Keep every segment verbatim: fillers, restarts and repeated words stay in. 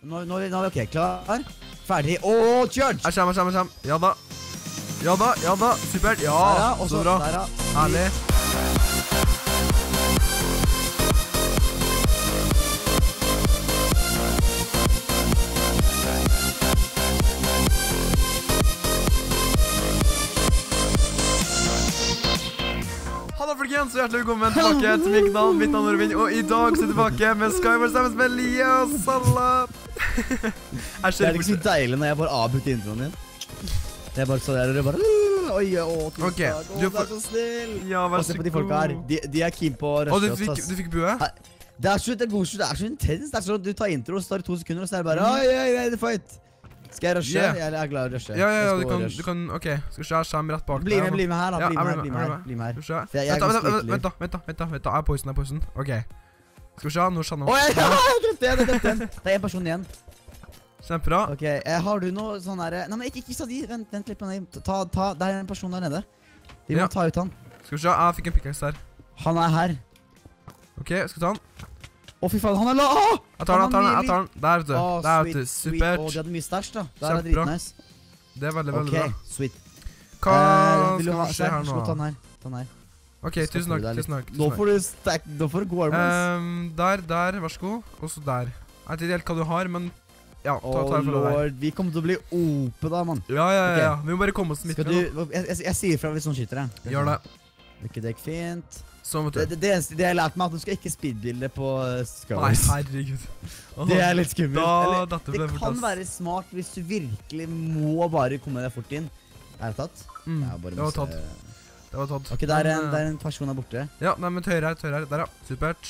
Nå, nå, nå er vi ok, klar. Ferdig, og charge! Jeg kommer, jeg kommer, jeg kommer. Ja da. Ja da, ja da. Supert. Ja, Der, ja. Også, så bra. Der, ja. Herlig. Hallo folkens, og hjertelig velkommen tilbake til min kanal. Mitt navn er Robin, og i dag så er jeg tilbake med Skyward sammen med Lia og Salla. Det er ikke så deilig når jeg bare avbrutter introen din. Det er bare så der, og det er bare... Oi, å, tusen Ok, takk. Å, du du er så snill. Ja, vær Og se så på de folka her. god. De, de er keen på å Og rushe du oss, fikk, ass. du fikk bue? Det er så, det er god, det er så intens. Det er sånn at du tar intro, og så tar det to sekunder, og så er det bare Mhm. Oi, oi, oi, det er fight. Skal jeg rushe? Yeah. Jeg er glad i å rushe. Ja, ja, ja, Jeg du skal kan, rush. du kan, ok. Skal vi se, jeg kommer rett bak Bli med, bli med her da, Ja, bli jeg med her, blir bli med, med jeg her, blir bli med her. Skal vi se. For jeg- jeg er Vent da, ganske vent da, lykkelig. vent da, vent da, vent da, vent da, jeg er poison, jeg er poison. Ok. Skal vi se, nå skjønner Oi, jeg. ja, jeg drepte en, jeg drepte en. Det er en person igjen. Kjempebra. Ok, eh, har du noe sånn her... Nei, men ikke, ikke sa de, vent, vent litt på den. Ta, ta, det er en person der nede. Vi må Ja. ta ut han. Skal vi se, jeg fikk en pickaxe her. Han er her. Ok, skal vi ta den? Å, fy faen, han er la... Åh! Jeg tar den, jeg tar den, jeg tar den. Der, vet du. Åh, Der, vet du. sweet, sweet. Supert. Åh, de hadde mye stæsj da. Der er Kjempebra. dritnice. Det er veldig, veldig Ok, bra. sweet. Hva Eh, vil du skal ha- vi se se, her slå Ta nå? den her, ta den her. Ok, Så skal tusen du takk, deg litt. tusen takk. Nå tusen får du stack, nå får du god takk. armors. Ehm, Der, der, vær så god. Og så der. Jeg vet ikke helt hva du har, men ja, ta, ta Åh, det fra der. lord, vi kommer til å bli ope da, mann. Ja, ja, ja, ja. Ok. Vi må bare komme oss midt Skal med du, nå. jeg, jeg, jeg sier fra hvis noen skyter deg. Gjør det. Ikke det gikk fint. Sånn, Det, vet du. det, det, eneste- det jeg har lært meg er at du skal ikke speedbilde på uh, Nei, Skywars. herregud. Åh, Det er litt skummelt. Da, Eller, dette det ble fort, kan ass. være smart hvis du virkelig må bare komme deg fort inn. Er det tatt? Mm, Ja, bare det var masse- tatt. Det var tatt. Ok, der er, en, Men, der er en person der borte. eh, Ja, nei, men til høyre her, til høyre her. Der, ja. Supert.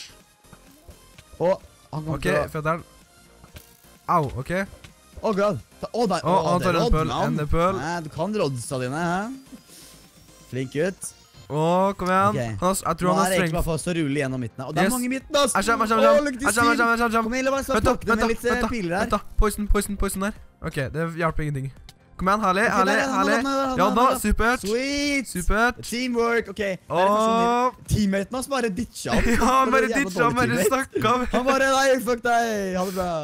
Og han kommer Ok, til å... fetteren. Au, ok. Å, god. Ta- Å, nei. Å, han det tar er en rodd, pøl, mann. en pøl. Nei, du kan roddsa dine, hæ? Flink gutt. Å, kom igjen. Ok. Han har, jeg tror Nå han er har det egentlig strength. bare for oss å rulle gjennom midten her. Og det er Yes. mange i midten, ass! Jeg kommer, jeg Å, kommer, lykke jeg til, kommer, jeg Steve. kommer, jeg kommer, jeg Kom kommer. igjen, la meg Vent da, pakke det vent da, med litt eh, vent da, piler her. vent da. Poison, poison, poison der. Ok, det hjelper ingenting. Kom igjen, herlig, Ok, herlig, der er han, herlig. han er der, han Ja er da, der. supert. Sweet! Supert. Teamwork, ok. Der er en person Åh. i- Teammaten hans bare ditcha han. Ja, han bare Det er jævla ditcha, han dårlig bare teammate. stakk av. Han bare, nei, fuck deg, ha det bra.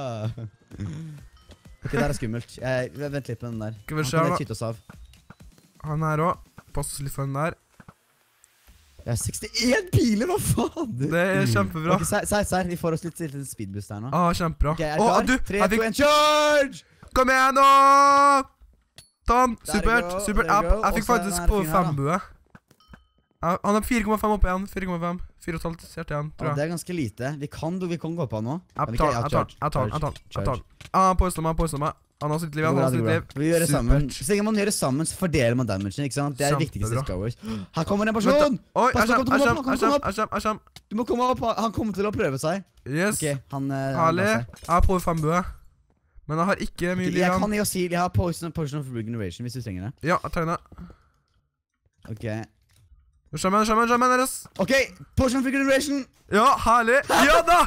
Ok, der er skummelt. Jeg, vent litt på den der. Skal vi Han se kan da. lett skyte oss av. Han her også. Pass oss litt for den der. Jeg har sekstien piler, hva faen? Det er kjempebra. Ok, sær, sær, sær, vi får oss litt, litt speedboost her nå. Ah, kjempebra. Ok, er du Å, klar? du, tre, jeg to, fikk... en, charge! Kom igjen nå! Ta den. Der you Supert, go, supert. there you Jeg, go. jeg fikk Og så er faktisk den her på fingeren, da. fembue. Ja, han er fire komma fem opp igjen. fire komma fem. fire komma fem hjerte igjen, Ja, tror det jeg. er ganske lite. Vi kan, vi kan gå på han nå. Jeg vi tar kan- ja, den, jeg tar den, charge, jeg tar den, jeg tar den, jeg tar den. Ah, han påstår meg, han påstår meg. Han har sitt liv, han Det går har bra, sitt det liv. går bra. Vi gjør det sammen. Supert. Så lenge man gjør det sammen, så fordeler man damagen, ikke sant? Det er det viktigste i Kjempebra. Skywars. Her kommer en Vent person! da. Oi, Pass jeg på, kjem, kom jeg opp, kjem, kom jeg kjem, opp. jeg kjem, jeg kjem. Du må komme opp, han kommer til å prøve seg. Yes, Ok, han... eh, han herlig. lar seg. Jeg har på fembue. Men jeg har ikke mye Ok, liv jeg igjen. kan jo si, jeg har poison, potion of regeneration hvis du trenger det. Ja, jeg tegner. Ok. Nå kommer han, kommer han, kommer han deres. Ok, potion of regeneration! Ja, herlig. Ja da!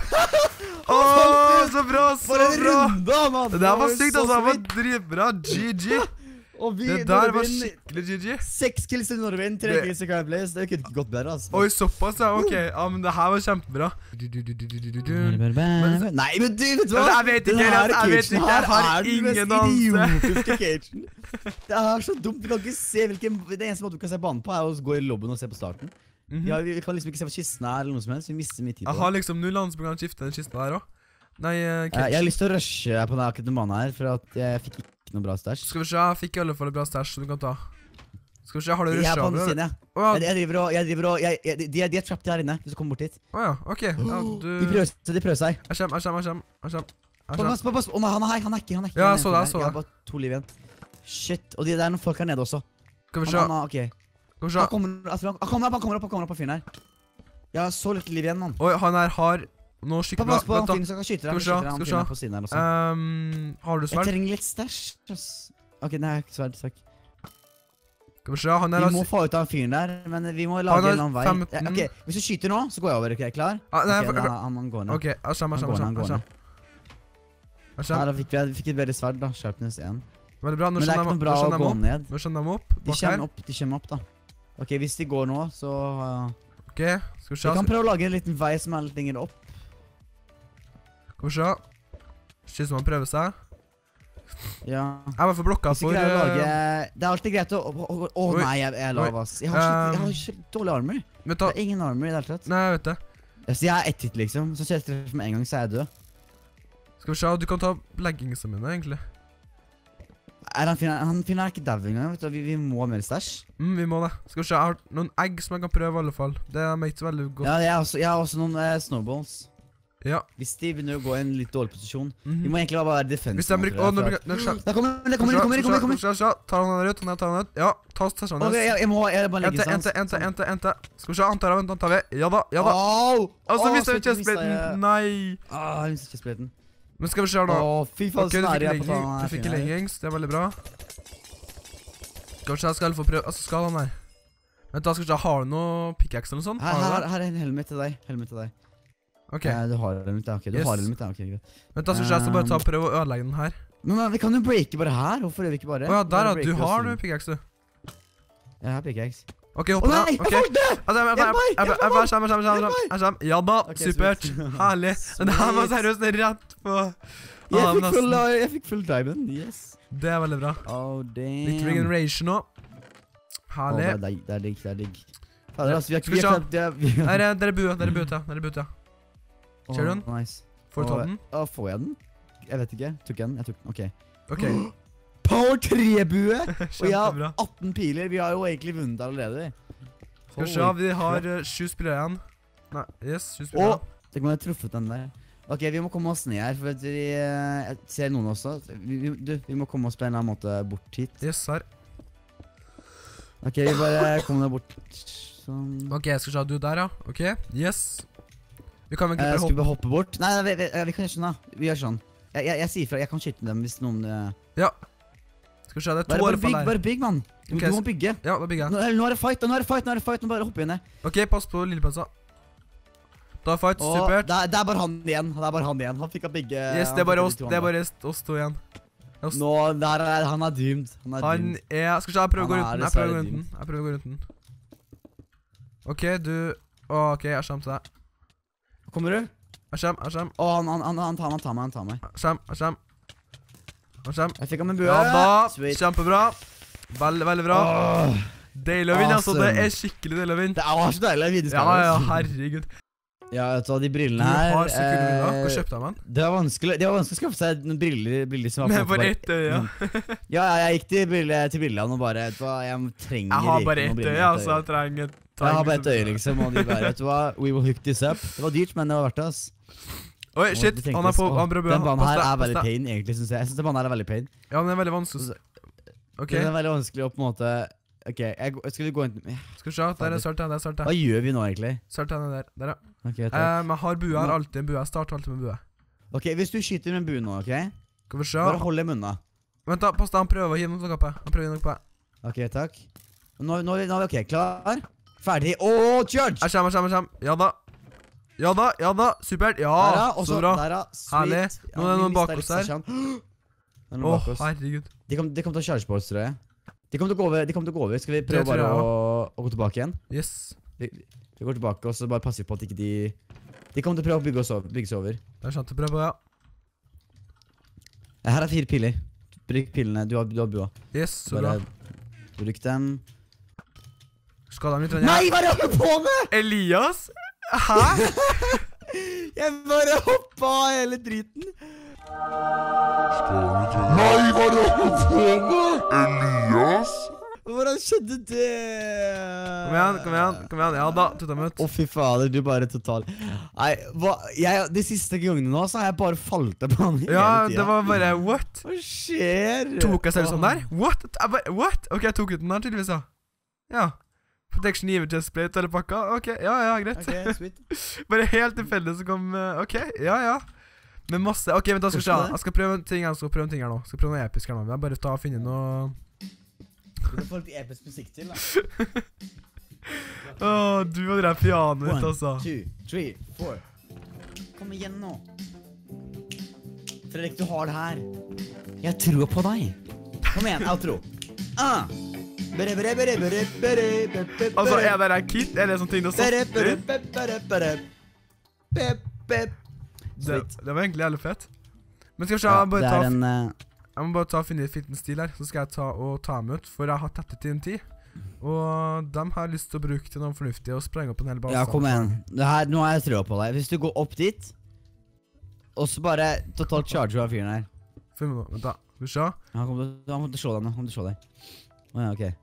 Åh, så bra, så For en bra. runde, mann! Det der var sykt, så altså. Det var sweet. dritbra. G G. Og vi, Det der var Norvin, skikkelig G G. Seks kills til Norvin, tre Det- kills til Kyle Blaze. Det kunne ikke gått bedre, altså. Oi, såpass, ja. Ok, ja, men det her var kjempebra. Du, du, du, du, du, du, du, du. Men- Nei, men du, vet du hva? Altså, jeg vet ikke, Den her jeg- jeg vet cagen ikke, jeg her har er den ingen mest anelse. idiotiske cagen. Det er så dumt, vi kan ikke se hvilken... Det eneste måte du kan se banen på er å gå i lobben og se på starten. Mhm. Ja, vi kan liksom ikke se på kisten her eller noe som helst, vi mister mye tid Jeg på har det. liksom null anelse på å skifte den kista der også. Nei, eh, Eh, Jeg har Kitch. lyst til å rushe på den akkurat den banen her, for at jeg fikk ikke noe bra stæsj. Skal vi se, jeg fikk i alle fall et bra stæsj som du kan ta. Skal vi se, har du Jeg er rushet på andre over? siden, ja. Åja, Jeg, jeg driver og, jeg driver og, jeg, jeg, de, er, de er trapped her inne, hvis du kommer bort hit. åja, ok. Ja, du... De prøver, seg, de prøver seg. Jeg kommer, jeg kommer, jeg kommer. Jeg kommer. Jeg kommer. Pass, pass, pass. Å nei, han er her, han er ikke, han er ikke. Ja, han er så ikke det, her. så Jeg har det. bare to liv igjen. Shit, og de, det er noen folk her nede også. Skal vi Han, se, han, er- ok. skal vi se. Han kommer, jeg tror han, han kommer opp, han kommer opp, han kommer opp på fyren her. Jeg har så litt liv igjen, mann. Oi, han her har noe skikkelig bra. Pass på han Vent da. fyren som kan skyte deg. Skal vi se, Han skyter deg, han skal vi fyren se. på siden her også. Ehm, har du Jeg sverd? trenger litt stæsj, ass. Ok, nei, ikke sverd, takk. Skal vi se, han her Vi har... må få ut av han fyren der, men vi må Han lage har en annen vei. femten. Ja, ok, hvis du skyter nå, så går jeg over, ok, klar? Ah, nei, Ok, for- da, han, han går ned. Ok, jeg kommer, jeg kommer, jeg Han går kommer. ned, Jeg han kommer. Jeg Nei, kommer. da fikk vi, vi fikk et bedre sverd da, sharpness igjen. Veldig bra, nå Men det er skjønner ikke jeg noe bra nå å skjønner gå jeg opp. ned. Nå skjønner jeg opp. De Bak her. kommer opp, de kommer opp da. Ok, hvis de går nå, så... Uh, Ok, skal vi se. vi kan prøve å lage en liten vei som er litt lenger opp. Skal vi se. Synes man prøver seg. Ja. Jeg var for blokka for... Lage, det er alltid greit å... Å, å nei, jeg, jeg er lav, ass. Jeg har ikke, jeg har ikke dårlig armor. Det er ingen armor i det hele tatt. Nei, jeg vet det. Så jeg er ett hit, liksom. Så kjører jeg med en gang, så er jeg død. Skal vi se, du kan ta leggingsene mine, egentlig. Er han finner, han finner ikke dau engang, vet du. Vi, vi må ha mer stæsj. Mm, vi må det. Skal vi se, jeg har noen egg som jeg kan prøve i alle fall. Det er ikke så veldig godt. Ja, jeg har også, jeg har også noen uh, snowballs. Ja. Hvis de begynner å gå i en litt dårlig posisjon. Mm -hmm. Vi må egentlig bare være defense. Hvis de bruker... Åh, nå bruker... Nå, det kommer, det kommer, det kommer, det kommer, det kommer. Se, se, tar han den ut, han tar den ut. Ja, ta oss stæsjene. Ok, jeg, jeg må, jeg bare legge en til, en til, en til, en til. Skal vi se, han tar av, han tar vi. Ja da, ja da. Åh! Og så mister vi chestplaten. Nei. Åh, jeg mister chestplaten. Men skal vi se nå. Åh, fy faen, okay, snarere jeg på faen her. Du fikk leggings, det er veldig bra. Skal vi se, jeg skal få prøve, altså skal han her. Vent da, skal vi se, har du noe pickaxe eller noe sånt? Her, her, her er en helmet til deg, helmet til deg. Ok. Ja, du har helmet, ja, ok, du yes. har helmet, ja, ok, greit. Vent da, skal vi se, jeg skal bare ta og prøve å ødelegge den her. Men, men vi kan jo breake bare her, hvorfor gjør vi ikke bare? Åja, der da, du har du pickaxe du. Jeg har pickaxe. Ok, hopp ned, ok. Åh nei, jeg falt det! Hjelp meg, hjelp meg! Jeg kommer, jeg kommer, jeg kommer. Ja da, supert, herlig. Men det her var seriøst rett på... Jeg fikk full diamond, yes. Det er veldig bra. Oh, damn. Litt regeneration nå. Herlig. Åh, det er digg, det er digg. Fader, altså, vi har ikke... Der er bua, der er bua, der er bua. Ser du den? Nice. Får du tatt den? Åh, får jeg den? Jeg vet ikke. Tok jeg den? Jeg tok den, ok. Ok. Power tre-bue! Og jeg har atten piler, vi har jo egentlig vunnet allerede. Skal vi se, vi har sju spillere igjen. Nei, yes, sju spillere. Åh, tenk om jeg har truffet den der. Ok, vi må komme oss ned her, for vi jeg ser noen også. Vi, vi, du, vi må komme oss på en eller annen måte bort hit. Yes, her. Ok, vi bare kommer bort sånn. Ok, jeg skal se du der, ja. Ok, yes. Vi kan vel ikke eh, bare hoppe. hoppe. Skal vi hoppe bort? Nei, vi, vi, vi kan gjøre sånn da. Vi gjør sånn. Jeg, jeg, jeg sier fra, jeg kan skyte dem hvis noen... Uh... Ja. Skal vi se, det er to bare, år for bygg, deg. bare bygg, mann. Du, Okay, du må bygge. Ja, da bygger jeg. Nå, nå er det fight, nå er det fight, nå er det fight, nå bare hoppe inn her. Ok, pass på lillepølsa. Da er fight, Åh, supert. Det, det er bare han igjen, det er bare han igjen. Han fikk av begge... Yes, det er bare oss, det er bare oss to igjen. Oss. Nå, der er, han er doomed. Han er Han doomed. er... Skal vi se, jeg prøver å gå Han rundt er den, jeg prøver å gå rundt dessverre den. Jeg prøver å gå rundt den. Ok, du... Åh, ok, jeg kommer til deg. Kommer du? Jeg kommer, jeg kommer. Åh, han, han, han, han tar meg, han tar meg, han tar meg. Jeg kommer, jeg kommer. Jeg kommer. Jeg fikk ham en bue. Ja da, Sweet. kjempebra. Veldig, veldig bra. Åh, Deilig å vinne, altså. Det awesome. er skikkelig deilig å vinne. det er så deilig, Ja, videoskapet. ja, herregud. Ja, vet du hva, de Du brillene her... har så kule briller. eh, Hvor kjøpte jeg dem? Det var vanskelig, det var vanskelig å skaffe seg noen briller, briller som var Med på en måte bare bare- ett øye, ja. Ja, ja, jeg gikk til briller, til brillene og bare, vet du hva, jeg trenger Jeg har ikke bare noen ett briller øye, med altså. ett Jeg trenger... Jeg har bare ett øye, liksom, og de bare, vet du hva, we will hook this up. Det var dyrt, men det var verdt det, ass. Oi, Og shit, de tenkte, han er på... åh, Han prøver Den banen her er Pass veldig deg. pain, egentlig, synes jeg. Jeg synes den banen her er veldig pain. Ja, den er veldig vanskelig. Ok, Det er veldig vanskelig å på en måte... Ok, jeg, går- skal vi gå inn... skal vi se. Der er svart, der er svart. Hva gjør vi nå, egentlig? Svart, der, der. Der, ja. Ok, takk. Um, jeg har bue, jeg har alltid en bue. Jeg starter alltid med bue. Ok, hvis du skyter med en bue nå, ok? Skal vi se. Bare hold dem unna. Vent da, pass deg, han prøver å hive noe oppe. Han prøver å hive noe oppe. Ok, takk. Nå, nå, nå er vi ok, klar? Ferdig. Åh, charge! Jeg kommer, jeg kommer, jeg kommer. Ja da. Ja da, ja da. Supert. Ja, Der da, og så så bra. der da, sweet. Herlig. Ja, Nå er det vi noen mistet bak litt oss her. stasjon. Det er noen Åh, bak oss. herregud. De kom, de kom til å charge på oss, tror jeg. De kom til å gå over, de kom til å gå over. Skal vi Det prøve tror bare jeg å, å gå tilbake igjen? Yes. Vi, vi går tilbake, og så bare passer vi på at ikke de... De kommer til å prøve å bygge, oss over, bygge seg over. Det er sant å prøve, ja. Her er fire piler. Bruk pilene, du har, du har bua. Yes, så bra. Bare bruk dem. Skal de litt? Nei, hva er det jeg holder på med?! Elias? Hæ? Jeg bare hoppet av hele driten. Nei, hva er det du holder på med? Elias? Hvordan skjedde det? Kom igjen, kom igjen, kom igjen. Ja da, tok dem ut. Å fy fader, du bare total. Nei, hva, jeg, de siste gangene nå så har jeg bare falt på han hele Ja, tiden. det var bare, what? Hva skjer? Tok jeg selv sånn der? What? Jeg bare, what? Ok, jeg tok ut den der tydeligvis, ja. Ja. Protection giver chestplate eller pakka. Ok, ja, ja, greit. Ok, sweet. Bare helt tilfeldig så kom, uh, ok, ja, ja. Med masse, ok, vent da skal vi se. Jeg skal prøve en ting, jeg skal prøve en ting her nå. Jeg skal prøve noe episk her nå. Jeg bare ta og finne noe... Du får litt episk musikk til, da. Åh, du og det der pianoet, One, altså. two, three, four. Kom igjen nå. Fredrik, du har det her. Jeg tror på deg. Kom igjen, outro. Ah. Bere, bere, bere, bere, bere, bere, bere. Altså, er det der kit? Er det sånne ting du har Bere, satt bere, i? bere, bere, bere. Bep, bep. Det, det var egentlig jævlig fett. Men skal vi se, Ja, jeg, bare det ta, er en... eh, jeg må bare ta og finne et fitten stil her, så skal jeg ta og ta meg ut, for jeg har tette T N T. Og dem har jeg lyst til å bruke til noe fornuftig, og sprenge opp en hel base. Ja, kom igjen. Det her, nå har jeg trua på deg. Hvis du går opp dit, og så bare totalt charger av fyren her. Følg med nå, vent da. Skal vi se. Han kommer til, han kommer til å slå deg nå, han kommer til å slå deg. Åja, ok.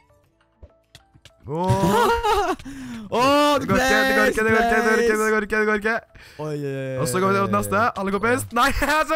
Åh, Åh, det går ikke, det går ikke, det går ikke, det går ikke, det går ikke, det går ikke. Oi, oi, oi. Og så går vi til neste. Alle går best. Nei, altså.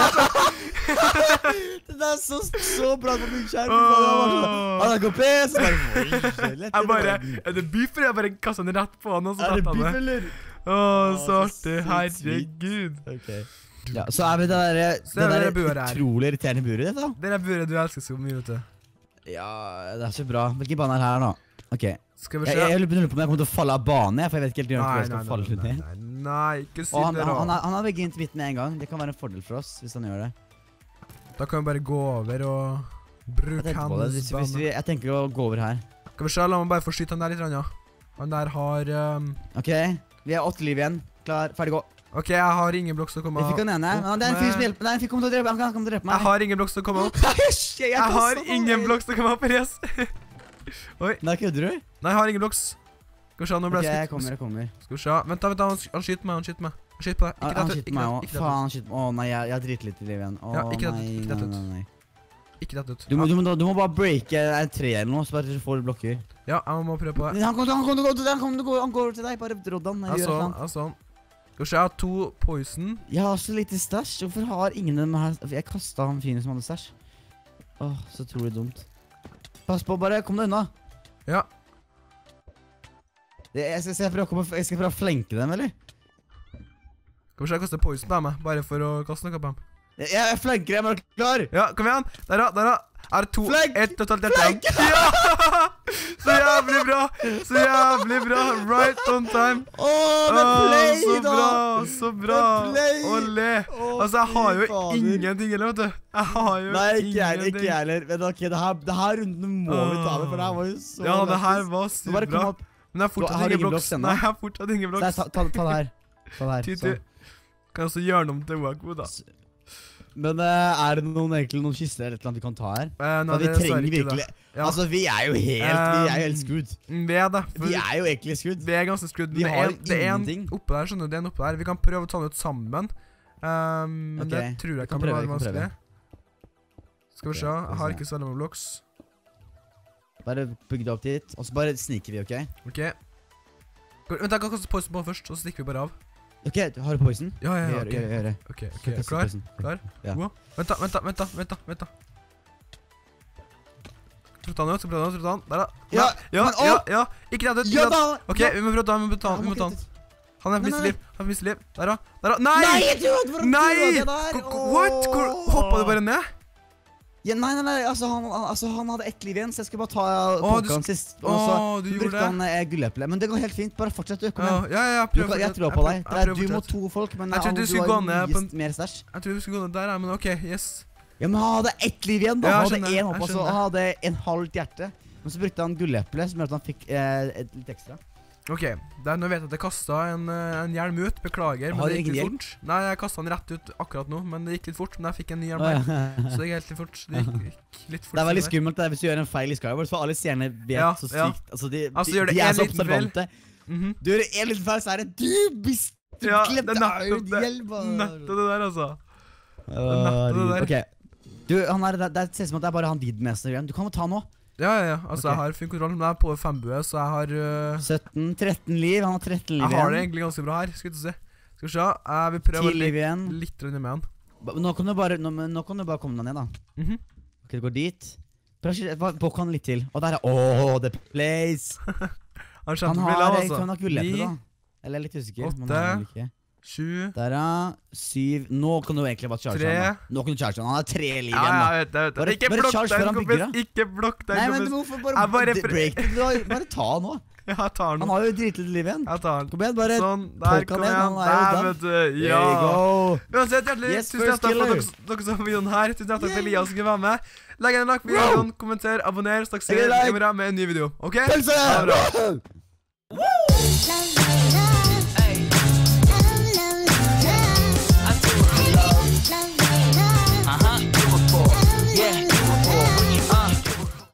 Det er så, så bra på min skjerm. Åh. Han går pes. Jeg bare, er det beef, jeg bare kastet den rett på han, og så Er det tatt han biff, det. eller? Åh, så så artig, sykt herregud. Ok. Ja, så er vi det der, Så er det det der buret her. utrolig irriterende buret ditt da. Det er buret du elsker så mye, vet du. Ja, det er så bra. Hvilken bane er det her da? Ok. Skal vi Jeg, se? jeg lurer på om jeg kommer til å falle av bane, for jeg vet ikke helt hvor Nei, jeg nei, skal falle nei, ut nei, ned. nei, nei, ikke si Og han, det han, han, da. er, han er veggint midt med en gang. Det kan være en fordel for oss, hvis han gjør det. Da kan vi bare gå over og Jeg bruke tenker på det. hans Hvis, hvis bane. vi, jeg tenker å gå over her. Skal vi se, la meg bare få skyte han der litt, ja. Han der har... Um, Ok, vi har åtte liv igjen. Klar, ferdig, gå. ok, jeg har ingen blokks til å komme Vi fikk han ene. Men det er en fyr som hjelper. Det er en fyr som kommer til å drepe, han kan- han kommer til å drepe meg. Jeg har ingen blokks til å komme opp. Jeg, jeg, Jeg har ingen blokks til å komme opp, Elias. Oi. Nei, kødder du? Nei, jeg har ingen blokks. Skal vi se, nå ble Ok, jeg jeg skutt. kommer, jeg kommer. Skal vi se, vent da, vent da, han, han skyter meg, han skyter meg. Han skyter på deg, Han, ikke han dette ut, skyter ikke meg dette ut, også. ikke dette Faen, ut. han skyter meg. Åh nei, jeg, jeg driter litt i liv igjen. Åh Ja, ikke dette ut, nei, ikke dette nei, ut. nei, nei. Ikke dette ut. Du må, du, må, du må bare breake en tre eller noe, så bare du får blokker. Ja, jeg må prøve på det. Han kommer til han kommer til å gå til deg, han kommer til å gå, han går til deg. Bare rådd han, Jeg gjør et så eller han, annet. jeg så han. Skal vi se, jeg har to poison. Jeg har så lite stæsj. Hvorfor har ingen av dem her? Jeg kastet han fyren som hadde stæsj. Åh, så utrolig dumt. Pass på, bare kom deg unna. Ja. Det- Jeg skal, jeg, prøve å komme, jeg skal prøve å flenke dem, eller? Skal vi se, jeg kaster poison på meg, bare for å kaste noe på dem. Jeg, jeg flenker dem, er du klar? Ja, kom igjen. Der da, der da. Er det to, Flank! ett totalt hjerte igjen. Ja! Så jævlig bra. Så jævlig bra. Right on time. Åh, det er play, så da! bra, så bra. Det er play. Olé. Åh, Altså, jeg har fy jo fader. ingenting heller, vet du. Jeg har jo Nei, ikke jeg, ikke ingenting. jeg heller. Men ok, det her, det her runden må vi ta med, for det her var jo så Ja, det her lættis. var Så bare sykt bra. kom opp. Men jeg har fortsatt Har du ingen ingen blocks. blocks ennå? Nei, jeg har fortsatt ingen Så jeg, blocks. ta, ta, ta det her. Ta det her. Ty, sånn. ty. Kan jeg også gjøre noe om til Waco, da? Men eh, er det noen, egentlig noen kister eller et eller annet vi kan ta her? Eh, nei, Ja, vi det er trenger dessverre ikke virkelig... det. Ja. Altså, vi er jo helt, vi er jo helt Um, skudd. Vi er det. for Vi er jo egentlig skudd. Vi er ganske skrudd. Vi men det har er en- Det er en ingenting. oppe der, skjønner du. Det er en oppe der. Vi kan prøve å ta den ut sammen. Um, men Ok, det tror jeg vi kan kan bli prøve, veldig vi kan vanskelig. Skal vi Ok, se. skal vi Jeg har se. ikke så veldig mange blocks. Bare bygg det opp dit, og så bare sniker vi, ok? Ok. Gå- Vent, jeg kan kaste poison på den først, så stikker vi bare av. Ok, har du poison? Ja, ja, Vi ja. gjør, gjør, Ok, gjør det. ok, ok. Kaste Klar? poison. Klar? Ja. God. Vent da, vent da, vent da, vent da, vent da. Prøv han ut, prøv han ut, prøv han. Der da. Ja, ja, men, å! ja, ja. Ikke redd ut, ikke Ja redd. da! Ok, vi må prøve å ta han, vi må ta han, vi må ta han. Han er Nei, mistet nei, liv, han er mistet liv. Der da, der da. Nei! Nei, dude, hvordan Nei! gjør jeg det der? Ko- ko- What? Hvor hoppet du bare ned? Ja, nei, nei, nei, altså han, han- altså han hadde ett liv igjen, så jeg skulle bare ta Å, poke du han sk- sist. Og så Å, du gjorde brukte det. han eh, gulleple. Men det går helt fint, bare fortsett du, kom Ja, igjen. ja, ja, Du, prøv kan- jeg fortsett. tror på deg. Jeg Det er prøver du mot fortsett. to folk, men Jeg trodde du du skulle har gå ned på mye en- mer stæsj. Jeg tror vi skulle gå ned der, ja, men ok, yes. Ja, men han hadde ett liv igjen da. Ja, Han jeg hadde skjønner, en hopp, jeg og så skjønner. han hadde en halvt hjerte. Men så brukte han gulleple, som gjør at han fikk eh, et litt ekstra. Ok, der, nå vet jeg at jeg kastet en, eh, en hjelm ut, beklager, men Har det du gikk ingen litt hjelm? fort. Nei, jeg kastet den rett ut akkurat nå, men det gikk litt fort, men jeg fikk en ny hjelm Å, her. ja. Så det gikk helt litt fort, det gikk, gikk litt fort. Det er veldig sånn der. skummelt det, hvis du gjør en feil i Skyward, for alle stjernene vet Ja, så ja. sykt. Altså, de, Altså, de, gjør det de en er så liten feil. observante. Mhm. Du gjør en liten feil, så er det du bist. Du Ja, glemte det er nettopp ut det. hjelm. Nettopp det der, altså. Åh, det der. Ok. Du, han er, det, det ser ut som at det er bare han Didmester igjen. Du kan jo ta nå. Ja, ja, ja, altså Ok. jeg har full kontroll, men jeg er på fembue, så jeg har... øh, sytten, tretten liv. Han har tretten liv jeg har det igjen. egentlig ganske bra her, skal vi se. Skal vi se, jeg vil prøve ti liv litt, igjen. litt rundt med han. Ba- Nå kan du bare, nå, men nå kan du bare komme deg ned, da. Mhm. Ok, du går dit. Prøv å skyte- bare Bokk han litt til. Og der er Åh, the place. Han Han kjemper har, vel av, jeg altså. kan nok gulleple, Ni, da. Eller jeg er litt usikker. men åtte, han har vel ikke. sju, Der, ja. Syv. Nå kan du egentlig bare charge Tre. han. da. Nå kan du charge han. Han har tre liv ja, igjen, ja, da. jeg vet det, jeg vet det. Bare- Ikke bare blokk charge der, før han kompis. bygger, Ikke blokk der, Nei, men du kompis. hvorfor bare, Jeg bare d- pre- break det? Du har- Bare ta han nå. Ja, jeg tar Han den. har jo dritlite liv igjen. Jeg tar den. Kom igjen, bare Sånn, der, poke han kom ned, igjen. han er jo Der, done. vet du. There you Ja. go. Uansett, hjertelig Yes, tusen first hjertelig for killer. dere, dere som på videoen her. Tusen hjertelig for at Elias skulle være med. Legg en like på videoen, kommenter, abonner, så dere Legg en like. ser med en ny video. Ok? Pølse! Ha det bra. La, la, la.